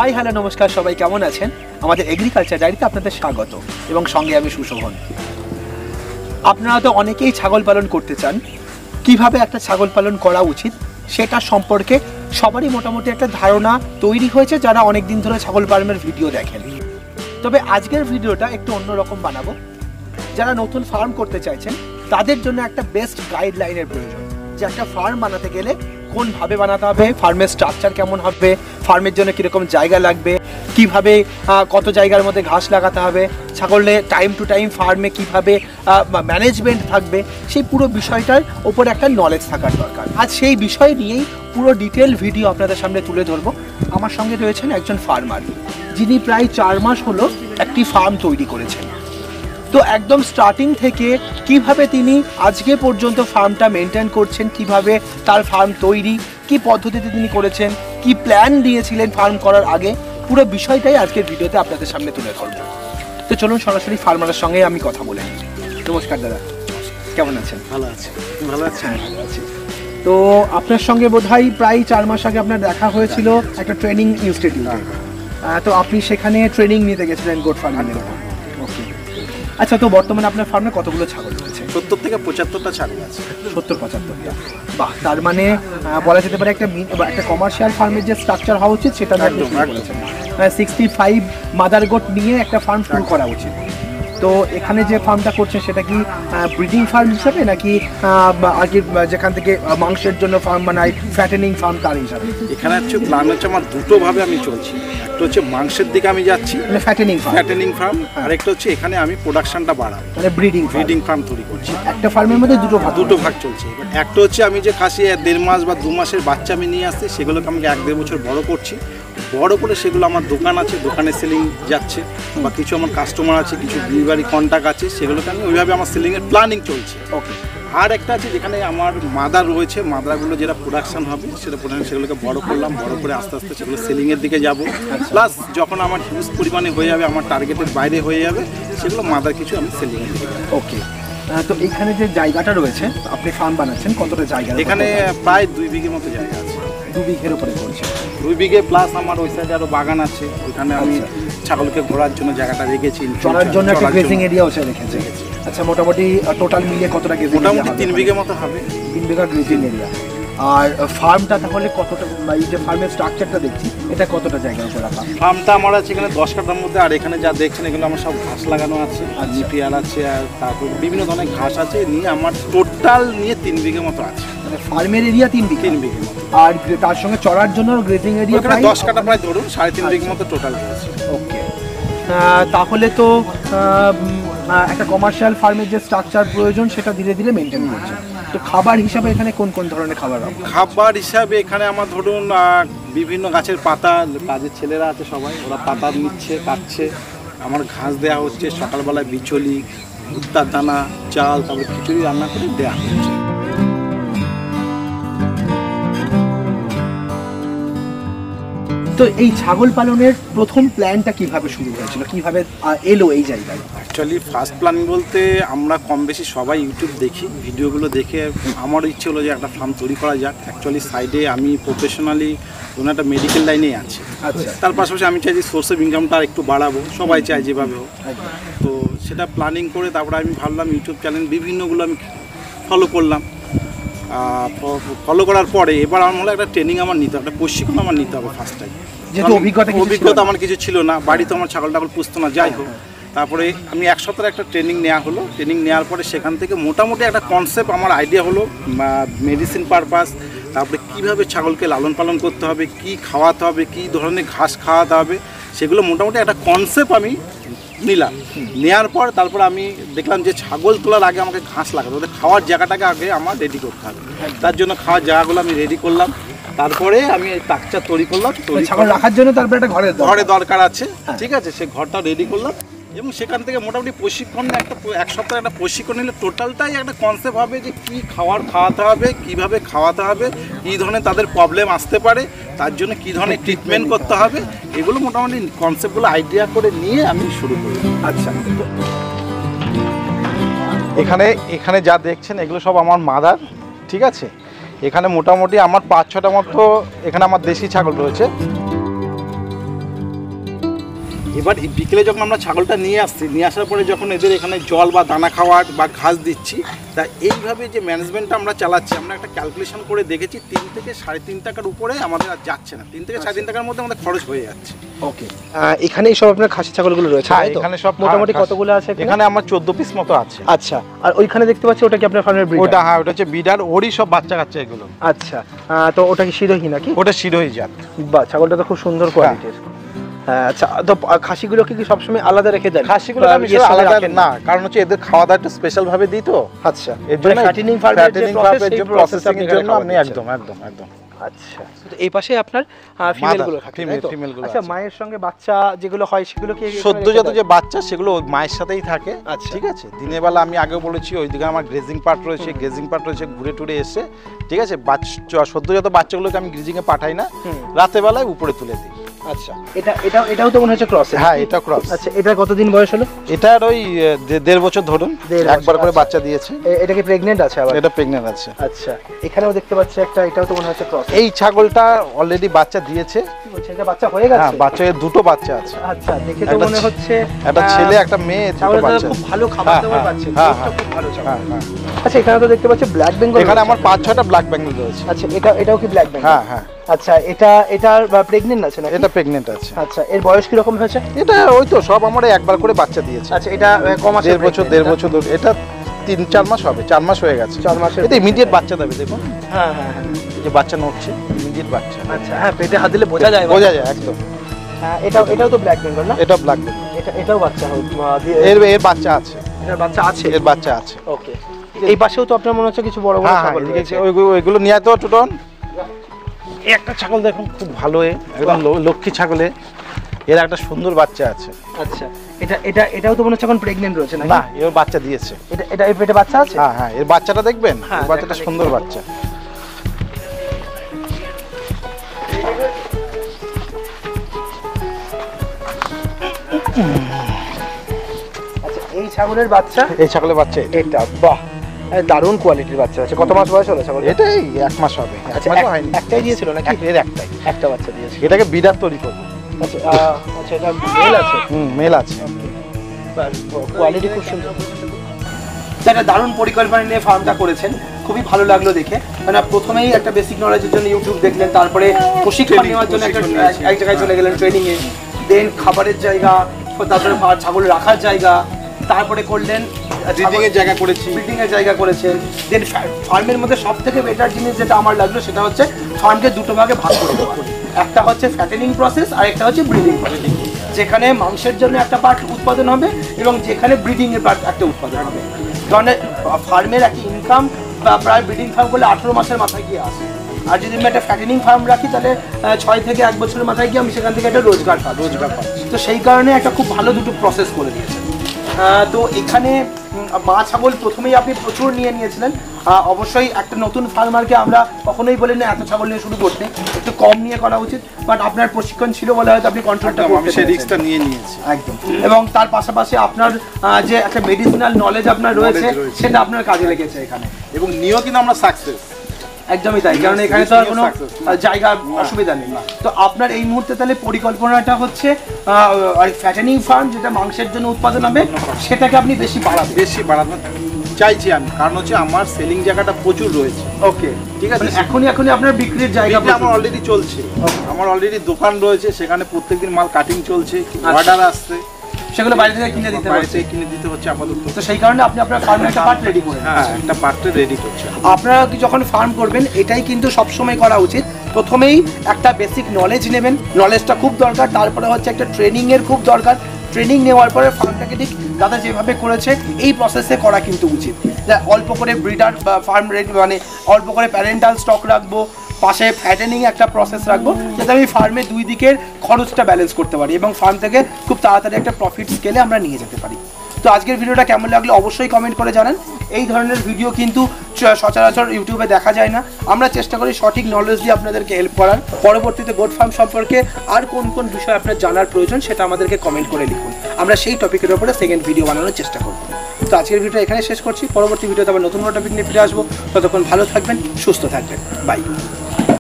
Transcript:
Hi hello নমস্কার, সবাই কেমন আছেন? আমাদের এগ্রিকালচার ডায়েরিতে আপনাদের স্বাগত এবং সঙ্গে আমি সুশোভন। আপনারা তো অনেকেই ছাগল পালন করতে চান। কিভাবে একটা ছাগল পালন করা উচিত সেটা সম্পর্কে সবারই মোটামুটি একটা ধারণা তৈরি হয়েছে যারা অনেক দিন ধরে ছাগল পালনের ভিডিও দেখেন। তবে আজকের ভিডিওটা একটু অন্যরকম বানাবো। যারা নতুন ফার্ম করতে চাইছেন তাদের জন্য একটা বেস্ট গাইডলাইনের প্রয়োজন, যে একটা ফার্ম বানাতে গেলে কোনভাবে বানাতে হবে, ফার্মের স্ট্রাকচার কেমন হবে, ফার্মের জন্য কীরকম জায়গা লাগবে, কিভাবে কত জায়গার মধ্যে ঘাস লাগাতে হবে, ছাগলের টাইম টু টাইম ফার্মে কিভাবে ম্যানেজমেন্ট থাকবে, সেই পুরো বিষয়টার ওপর একটা নলেজ থাকার দরকার। আজ সেই বিষয় নিয়েই পুরো ডিটেল ভিডিও আপনাদের সামনে তুলে ধরবো। আমার সঙ্গে রয়েছেন একজন ফার্মার, যিনি প্রায় 4 মাস হলো একটি ফার্ম তৈরি করেছেন। তো একদম স্টার্টিং থেকে কিভাবে তিনি আজকে পর্যন্ত ফার্মটা মেনটেন করছেন, কিভাবে তার ফার্ম তৈরি, কি পদ্ধতিতে তিনি করেছেন, কি প্ল্যান দিয়েছিলেন ফার্ম করার আগে, পুরো বিষয়টাই আজকের ভিডিওতে আপনাদের সামনে তুলে ধরব। তো চলুন সরাসরি ফার্মারের সঙ্গে আমি কথা বলে নিই। নমস্কার দাদা, কেমন আছেন? ভালো আছে। ভালো আছেন? ভালো আছি। তো আপনার সঙ্গে বোধহয় প্রায় 4 মাস আগে আপনার দেখা হয়েছিল একটা ট্রেনিং ইনস্টিটিউটে। তো আপনি সেখানে ট্রেনিং নিতে গেছিলেন গোট ফার্মিং। ওকে, আচ্ছা, তো বর্তমানে আপনার ফার্মে কতগুলো ছাগল রয়েছে? 70 থেকে 75টা ছাগল আছে। 70-75টা, বাহ। তার মানে বলা যেতে পারে একটা কমার্শিয়াল ফার্মের যে স্ট্রাকচার হওয়া উচিত সেটা একদম 65 মাদার গোট নিয়ে একটা ফার্ম শুরু করা উচিত। তো এখানে যে ফার্মটা করছে সেটা কি ব্রিডিং ফার্ম হিসাবে, নাকি আর কি যেখান থেকে মাংসের জন্য ফার্ম বানায়, ফ্যাটেনিং ফার্ম তার হিসাবে? এখানে হচ্ছে প্ল্যান হচ্ছে আমার দুটোভাবে আমি চলছি। একটা হচ্ছে মাংসের দিকে আমি যাচ্ছি, মানে ফ্যাটেনিং ফার্ম, আর একটা হচ্ছে এখানে আমি প্রোডাকশনটা বাড়াবো, মানে ব্রিডিং ফার্ম তৈরি করছি। একটা ফার্মের মধ্যে দুটো ভাগ চলছে। এবার একটা হচ্ছে আমি যে খাসি 1.5 মাস বা 2 মাসের বাচ্চা আমি নিয়ে আসছি, সেগুলোকে আমি 1-1.5 বছর বড় করছি। বড় করে সেগুলো আমার দোকান আছে, দোকানে সেলিং যাচ্ছে, বা কিছু আমার কাস্টমার আছে, কিছু ডেলিভারি কন্ট্যাক্ট আছে, সেগুলোকে আমি ওইভাবে আমার সেলিংয়ের প্ল্যানিং চলছে। ওকে। আর একটা আছে যেখানে আমার মাদার রয়েছে, মাদারগুলো যেটা প্রোডাকশন হবে সেগুলোকে বড় করলাম, বড় করে আস্তে আস্তে সেগুলো সেলিংয়ের দিকে যাব। প্লাস যখন আমার হিউজ পরিমাণে হয়ে যাবে, আমার টার্গেটের বাইরে হয়ে যাবে, সেগুলো মাদার কিছু আমি সেলিংয়ের দিকে যাব। ওকে। তো এখানে যে জায়গাটা রয়েছে, আপনি ফার্ম বানাচ্ছেন, কতটা জায়গা? এখানে প্রায় 2 বিঘে মতো জায়গা আছে। 2 বিঘের উপরে করছে? 2 বিঘে প্লাস আমার ওই সাইডে আরও বাগান আছে, ওইখানে আমি ছাগলকে ঘোরার জন্য জায়গাটা রেখেছি, চড়ার জন্য একটা গ্রেজিং এরিয়া ওখানে রেখেছি। আচ্ছা, মোটামুটি টোটাল মিলিয়ে কতটা গ্রেজিং? মোটামুটি 3 বিঘে মতো হবে। 3 বিঘা গ্রেজিং এরিয়া। আর ফার্মটা তাহলে কতটা, এই যে ফার্মের স্ট্রাকচারটা দেখছি, এটা কতটা জায়গার উপর রাখা? ফার্মটা আমার আছে এখানে 10 কাঠার মধ্যে, আর এখানে যা দেখছেন এগুলো আমার সব ঘাস লাগানো আছে, আর নিউট্রিয়াল আছে, আর তারপর বিভিন্ন ধরনের ঘাস আছে, নিয়ে আমার টোটাল নিয়ে 3 বিঘে মতো আছে। মানে ফার্মের এরিয়া 3 বিঘে মতো, আর তার সঙ্গে চড়ার জন্য গ্রেজিং এরিয়া প্রায় 10 কাঠা, প্রায় ধরুন 3.5 বিঘে মতো টোটাল আছে। ওকে। তাহলে তো একটা কমার্শিয়াল ফার্মের যে স্ট্রাকচার প্রয়োজন সেটা ধীরে ধীরে মেনটেন করছে। তো খাবার হিসাবে এখানে কোন কোন ধরনের খাবার? খাবার হিসাবে এখানে আমার ধরুন বিভিন্ন গাছের পাতা, কাজের ছেলেরা আছে সবাই, ওরা পাতা নিচ্ছে, কাটছে, আমার ঘাস দেওয়া হচ্ছে, সকালবেলায় বিচলি, ভুট্টার দানা, চাল, তারপরে খিচুড়ি রান্না করে দেওয়া হচ্ছে। তো এই ছাগল পালনের প্রথম প্ল্যানটা কিভাবে শুরু হয়েছিল, কিভাবে এলো এই জায়গায়? অ্যাকচুয়ালি ফার্স্ট প্ল্যানিং বলতে আমরা কম বেশি সবাই ইউটিউব দেখি, ভিডিওগুলো দেখে আমার ইচ্ছে হলো যে একটা ফার্ম তৈরি করা যাক। অ্যাকচুয়ালি সাইডে আমি প্রফেশনালি কোনো একটা মেডিকেল লাইনেই আছি। আচ্ছা। তার পাশাপাশি আমি চাই যে সোর্স অফ ইনকামটা একটু বাড়াবো, সবাই চায় যেভাবে হোক। তো সেটা প্ল্যানিং করে তারপরে আমি ভাবলাম ইউটিউব চ্যানেল বিভিন্নগুলো আমি ফলো করলাম। ফলো করার পরে এবার আমার হলো একটা ট্রেনিং আমার নিতে হবে, একটা প্রশিক্ষণ আমার নিতে হবে ফার্স্ট টাইম, যেহেতু অভিজ্ঞতা আমার কিছু ছিল না, বাড়িতে আমার ছাগল টাগল পুষতো না, যাই হোক। তারপরে আমি 1 সপ্তাহের একটা ট্রেনিং নেওয়া হলো। ট্রেনিং নেওয়ার পরে সেখান থেকে মোটামুটি একটা কনসেপ্ট আমার আইডিয়া হলো, মেডিসিন পারপাস, তারপরে কীভাবে ছাগলকে লালন পালন করতে হবে, কি খাওয়াতে হবে, কী ধরনের ঘাস খাওয়াতে হবে, সেগুলো মোটামুটি একটা কনসেপ্ট আমি নিলাম। নেওয়ার পর তারপর আমি দেখলাম যে ছাগল তোলার আগে আমাকে ঘাস লাগাতে, ওদের খাওয়ার জায়গাটাকে আগে আমার রেডি করতে হবে। তার জন্য খাওয়ার জায়গাগুলো আমি রেডি করলাম, তারপরে আমি এই স্ট্রাকচার তৈরি করলাম। ছাগল রাখার জন্য তারপরে একটা ঘরের দরকার আছে, ঠিক আছে, সে ঘরটা রেডি করলাম। এবং সেখান থেকে মোটামুটি প্রশিক্ষণ, একটা 1 সপ্তাহে একটা প্রশিক্ষণ নিলে টোটালটাই একটা কনসেপ্ট হবে যে কী খাওয়াতে হবে, কীভাবে খাওয়াতে হবে, কী ধরনের তাদের প্রবলেম আসতে পারে, তার জন্য কী ধরনের ট্রিটমেন্ট করতে হবে, এগুলো মোটামুটি কনসেপ্টগুলো আইডিয়া করে নিয়ে আমি শুরু করি। আচ্ছা। এখানে যা দেখছেন এগুলো সব আমার মাদার, ঠিক আছে। এখানে মোটামুটি আমার 5-6টা মতো এখানে আমার দেশি ছাগল রয়েছে। এবার বিকেলে যখন আমরা ছাগলটা নিয়ে আসছি, নিয়ে আসার পরে যখন এদের এখানে জল বা দানা খাওয়ার বা ঘাস দিচ্ছি, তা এইভাবে যে ম্যানেজমেন্টটা আমরা চালাচ্ছি, আমরা একটা ক্যালকুলেশন করে দেখেছি 3 থেকে 3.5 টাকার উপরে আমাদের আর যাচ্ছে না। 3 থেকে 3.5 টাকার মধ্যে আমাদের খরচ হয়ে যাচ্ছে। ওকে, এখানেই সব আপনার খাসি ছাগলগুলো রয়েছে? হ্যাঁ, এখানে সব মোটামুটি কতগুলো আছে এখানে? আমার 14 পিস মতো আছে। আচ্ছা, আর ওইখানে দেখতে পাচ্ছি ওটা কি আপনার ফার্মের ব্রিড? ওটা হ্যাঁ, ওটা হচ্ছে বিডার, ওরই সব বাচ্চা কাচ্চা এগুলো। আচ্ছা, তো ওটা কি শিরোহী নাকি? ওটা শিরোহী জাত। বাহ, ছাগলটা তো খুব সুন্দর কোয়ালিটির। আচ্ছা, তো খাসিগুলো কি সবসময় আলাদা রেখে দেন? খাসিগুলো আমি আলাদা না, কারণ হচ্ছে এদের খাওয়া দাওয়া একটু স্পেশাল ভাবে দিই তো। আচ্ছা, এর জন্য ফ্যাটেনিং ফার্মের যে প্রসেসিং এর জন্য আমি একদম। আচ্ছা, তো এই পাশে আপনার ফিমেলগুলো থাকে, ফিমেলগুলো। আচ্ছা, মায়ের সঙ্গে বাচ্চা যেগুলো হয় সেগুলো কি সদ্যজাত যে বাচ্চা সেগুলো মায়ের সাথেই থাকে। আচ্ছা, ঠিক আছে। দিনের বেলা আমি আগে বলেছি ওইদিকে আমার গ্রেজিং পার্ট রয়েছে, ঘুরে টুরে এসে, ঠিক আছে, সদ্যজাত বাচ্চাগুলোকে আমি গ্রেজিংয়ে পাঠাই না, রাতে বেলায় উপরে তুলে দিই। আচ্ছা, এটাও তো মনে হচ্ছে ক্রস? হ্যাঁ, এটা ক্রস। আচ্ছা, এটা কতদিন বয়স হলো? এটার ওই 1.5 বছর ধরুন, একবার করে বাচ্চা দিয়েছে। এটা কি প্রেগন্যান্ট আছে আবার? এটা প্রেগন্যান্ট আছে। আচ্ছা, এখানেও দেখতে পাচ্ছি একটা, এটাও তো মনে হচ্ছে ক্রস। এই ছাগলটা অলরেডি বাচ্চা দিয়েছে। কি বলছেন, এটা বাচ্চা হয়ে গেছে? হ্যাঁ, বাচ্চার দুটো বাচ্চা আছে। আচ্ছা, দেখে তো মনে হচ্ছে একটা ছেলে একটা মেয়ে, দুটো বাচ্চা। খুব ভালো খাবার দাবার পাচ্ছে, হ্যাঁ, খুব ভালো ছাগল। হ্যাঁ। আচ্ছা, এখানে তো দেখতে পাচ্ছি ব্ল্যাক বেঙ্গল। এখানে আমার 5-6টা ব্ল্যাক বেঙ্গল রয়েছে। আচ্ছা, এটাও কি ব্ল্যাক বেঙ্গল? হ্যাঁ। আচ্ছা, এটা প্রেগন্যান্ট আছে নাকি? এটা প্রেগন্যান্ট আছে। আচ্ছা, এর বয়স কি রকম হয়েছে? এটা ওই তো সব আমরা একবার করে বাচ্চা দিয়েছে। আচ্ছা, এটা কম আছে? 1.5 বছর ধরে। এটা 3-4 মাস হবে, 4 মাস হয়ে গেছে। 4 মাসের। এটা ইমিডিয়েট বাচ্চা দেবে, দেখুন। হ্যাঁ, এই যে বাচ্চা নড়ছে, ইমিডিয়েট বাচ্চা। আচ্ছা, হ্যাঁ, পেটে হাত দিলে বোঝা যায় একদম। হ্যাঁ, এটাও তো ব্ল্যাক বেঙ্গল না? এটা ব্ল্যাক বেঙ্গল। এটাও বাচ্চা এর বাচ্চা আছে। এর বাচ্চা আছে? এর বাচ্চা আছে। ওকে, এই পাশেও তো আপনার মনে হচ্ছে কিছু বড় বড় ছাগল রয়েছে। ওইগুলো নিয়ে তো টুটন। একটা ছাগল দেখুন, খুব ভালো, একদম লক্ষ্মী ছাগলে। এর একটা সুন্দর বাচ্চা আছে। আচ্ছা, এটাও তো মনে হচ্ছে এখন প্রেগন্যান্ট রয়েছে না? এর বাচ্চা দিয়েছে। এটা এর পেটে বাচ্চা আছে? হ্যাঁ, এর বাচ্চাটা দেখবেন, এর বাচ্চাটা সুন্দর বাচ্চা। আচ্ছা, এই ছাগলের বাচ্চা? এই ছাগলের বাচ্চা এটা, বাহ, দারুণ কোয়ালিটির বাচ্চা আছে। কত মাস বয়স হলো ছাগল? এটাই 1 মাস হবে। একটাই দিয়েছিল নাকি? এর একটা বাচ্চা দিয়েছে। এটাকে বিডার তৈরি করবো। আচ্ছা, এটা মেল আছে? মেল আছে। কোয়ালিটি খুব সুন্দর। একটা দারুণ পরিকল্পনা নিয়ে ফার্মটা করেছেন, খুবই ভালো লাগলো দেখে। মানে প্রথমেই একটা বেসিক নলেজের জন্য ইউটিউব দেখলেন, তারপরে প্রশিক্ষণ নেওয়ার জন্য এক জায়গায় চলে গেলেন ট্রেনিংয়ে, দেন খাবারের জায়গা, তারপরে ছাগল রাখার জায়গা, তারপরে করলেন ব্রিডিং এর জায়গা করেছেন। দেন ফার্মের মধ্যে সব থেকে বেটার জিনিস যেটা আমার লাগলো সেটা হচ্ছে ফার্মকে দুটো ভাগে ভাগ করে দেওয়া। একটা হচ্ছে ফ্যাটেনিং প্রসেস আর একটা হচ্ছে ব্রিডিং প্রসেস, যেখানে মাংসের জন্য একটা পার্ট উৎপাদন হবে এবং যেখানে ব্রিডিং এর পার্ট একটা উৎপাদন হবে। কারণ ফার্মের একটা ইনকাম বা প্রায় ব্রিডিং ফার্ম করলে 18 মাসের মাথায় গিয়ে আসে, আর যদি আমি একটা ফ্যাটেনিং ফার্ম রাখি তাহলে 6 থেকে 1 বছরের মাথায় গিয়ে আমি সেখান থেকে একটা রোজগার পাবো। তো সেই কারণে একটা খুব ভালো দুটো প্রসেস করে দিয়েছে। তো এখানে মা ছাগল প্রথমেই আপনি প্রচুর নিয়েছিলেন। অবশ্যই একটা নতুন ফার্মারকে আমরা কখনোই বলি না এত ছাগল নিয়ে শুরু করতে, একটু কম নিয়ে করা উচিত, বাট আপনার প্রশিক্ষণ ছিল বলে হয়তো আপনি কন্ট্রোলটা করতে পেরেছেন। সেই রিস্কটা নিয়ে নিয়েছি একদম। এবং তার পাশাপাশি আপনার যে একটা মেডিসিনাল নলেজ আপনার রয়েছে সেটা আপনার কাজে লেগেছে এখানে, এবং নিয়েও কিন্তু আমরা সাকসেস। একদমই তাই, কারণ এখানে তো আর কোনো জায়গার অসুবিধা নেই। তো আপনার এই মুহূর্তে তাহলে পরিকল্পনাটা হচ্ছে ফ্যাটেনিং ফার্ম, যেটা মাংসের জন্য উৎপাদন হবে, সেটাকে আপনি বেশি বাড়াবেন চাইছি আমি, কারণ হচ্ছে আমার সেলিং জায়গাটা প্রচুর রয়েছে। ওকে, ঠিক আছে। এখনই আপনার বিক্রির জায়গা আমার অলরেডি চলছে, আমার অলরেডি দোকান রয়েছে, সেখানে প্রত্যেকদিন মাল কাটিং চলছে, অর্ডার আসছে, সেগুলো বাইরে থেকে কিনে দিতে হচ্ছে আপাতত। তো সেই কারণে আপনি আপনার ফার্মে একটা পার্ট রেডি করেন। হ্যাঁ, একটা পার্ট রেডি করছি। আপনারা যখন ফার্ম করবেন এটাই কিন্তু সবসময় করা উচিত, প্রথমেই একটা বেসিক নলেজ নেবেন, নলেজটা খুব দরকার। তারপরে হচ্ছে একটা ট্রেনিংয়ের খুব দরকার, ট্রেনিং নেওয়ার পরে ফার্মটাকে ঠিক দাদা যেভাবে করেছে এই প্রসেসে করা কিন্তু উচিত। অল্প করে ব্রিডার বা ফার্ম রেডি, মানে অল্প করে প্যারেন্টাল স্টক রাখবো, পাশে ফ্যাটেনিং একটা প্রসেস রাখবো, যাতে আমি ফার্মে দুই দিকের খরচটা ব্যালেন্স করতে পারি এবং ফার্ম থেকে খুব তাড়াতাড়ি একটা প্রফিট স্কেলে আমরা নিয়ে যেতে পারি। তো আজকের ভিডিওটা কেমন লাগলো অবশ্যই কমেন্ট করে জানান। এই ধরনের ভিডিও কিন্তু সচরাচর ইউটিউবে দেখা যায় না, আমরা চেষ্টা করি সঠিক নলেজ দিয়ে আপনাদেরকে হেল্প করার। পরবর্তীতে গোট ফার্ম সম্পর্কে আর কোন কোন বিষয় আপনার জানার প্রয়োজন সেটা আমাদেরকে কমেন্ট করে লিখুন, আমরা সেই টপিকের উপরে সেকেন্ড ভিডিও বানানোর চেষ্টা করব। তো আজকের ভিডিও এখানে শেষ করছি, পরবর্তী ভিডিওতে আবার নতুন কোনো টপিক নিয়ে ফিরে আসবো। ততক্ষণ ভালো থাকবেন, সুস্থ থাকবেন, বাই।